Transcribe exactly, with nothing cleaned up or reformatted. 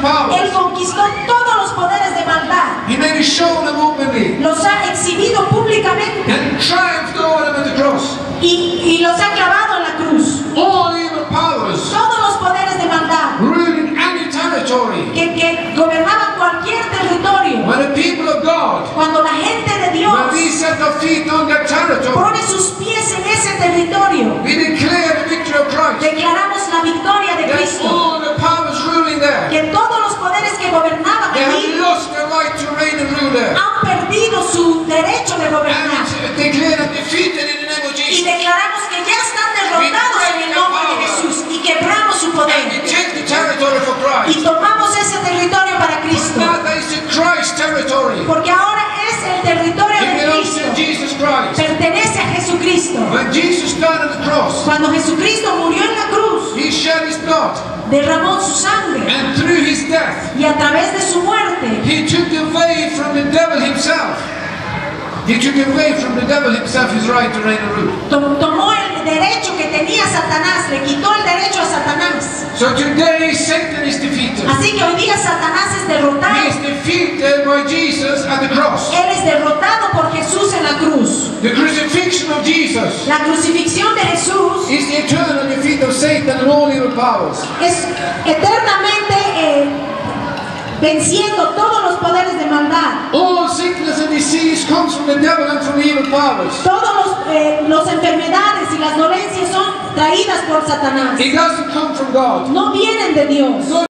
powers. Él conquistó todos los poderes de maldad. He made a show of them openly. Los ha exhibido públicamente. And triumphed over them at the cross. Y, y los ha clavado en la cruz. All evil powers Todos los poderes de maldad ruling any territory. que, que gobernaban cualquier territorio. When the people of God, Cuando la gente de Dios when we set our feet on that territory, pone sus pies en ese territorio, we declare the victory of Christ. declaramos la victoria de That Cristo. all the powers ruling there, Que todos los poderes que gobernaban they have allí lost their right to reign and rule there. han perdido su derecho de gobernar. And declare them defeated in the name of Y Jesus. declaramos que ya están derrotados en el nombre de Jesús y quebramos su And poder. we take the territory for Christ. Y tomamos ese territorio para Cristo. Punata is the Christ territory. Porque ahora es el territorio It de belongs Cristo. to Jesus Christ. Pertenece a Jesucristo. When Jesus died on the cross, Cuando Jesucristo murió en la cruz, He shed His blood. derramó su sangre. And through His death, Y a través de su muerte, He took away from the devil himself. He took away from the devil himself his right to reign and rule. to- tomó el derecho que tenía Satanás, le quitó el derecho a Satanás. So today Satan is defeated. Así que hoy día Satanás es He derrotado. is defeated by Jesus at the cross. Él es derrotado por Jesús en la cruz. The crucifixion of Jesus La crucifixión de Jesús is the eternal defeat of Satan and all evil powers. es eternamente eh, venciendo todos los poderes de maldad. All sickness and disease comes from the devil and from evil powers. Todas los, eh, las enfermedades y las dolencias son traídas por Satanás. It doesn't come from God. No vienen de Dios.